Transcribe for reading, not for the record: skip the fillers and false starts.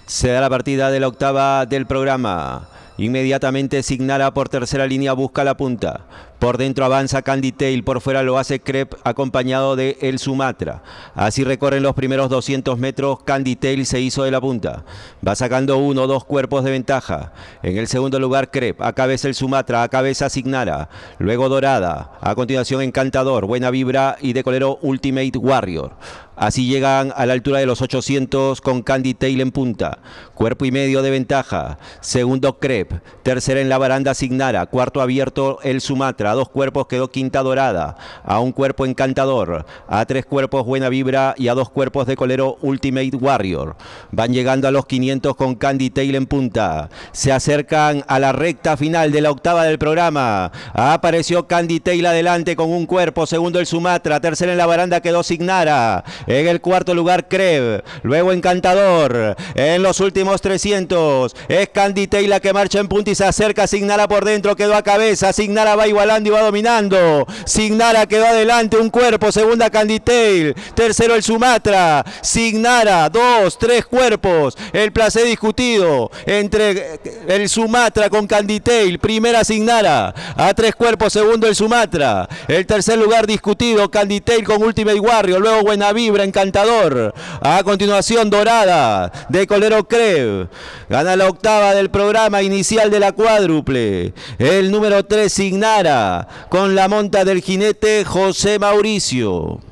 Se da la partida de la octava del programa. Inmediatamente Signara por tercera línea busca la punta. Por dentro avanza Candy Tail, por fuera lo hace Crep acompañado de El Sumatra. Así recorren los primeros 200 metros, Candy Tail se hizo de la punta. Va sacando 1 o 2 cuerpos de ventaja. En el segundo lugar Crep, a cabeza El Sumatra, a cabeza Signara. Luego Dorada, a continuación Encantador, Buena Vibra y de colero Ultimate Warrior. Así llegan a la altura de los 800 con Candy Tail en punta. Cuerpo y medio de ventaja. Segundo Crep. Tercera en la baranda Signara. Cuarto abierto El Sumatra. A 2 cuerpos quedó Quinta Dorada. A 1 cuerpo Encantador. A 3 cuerpos Buena Vibra y a 2 cuerpos de colero Ultimate Warrior. Van llegando a los 500 con Candy Tail en punta. Se acercan a la recta final de la octava del programa. Apareció Candy Tail adelante con 1 cuerpo. Segundo El Sumatra. Tercera en la baranda quedó Signara. En el cuarto lugar Creb, luego Encantador. En los últimos 300 es Candy Tail la que marcha en punta y se acerca. Signara por dentro, quedó a cabeza. Signara va igualando y va dominando. Signara quedó adelante, 1 cuerpo. Segunda Candy Tail, tercero El Sumatra. Signara, 2, 3 cuerpos. El placer discutido entre El Sumatra con Candy Tail. Primera Signara, a 3 cuerpos. Segundo El Sumatra. El tercer lugar discutido, Candy Tail con Ultimate Warrior. Luego Buena Vibra, Encantador. A continuación Dorada de colero Creb. Gana la octava del programa inicial de la cuádruple. El número 3 Signara con la monta del jinete José Mauricio.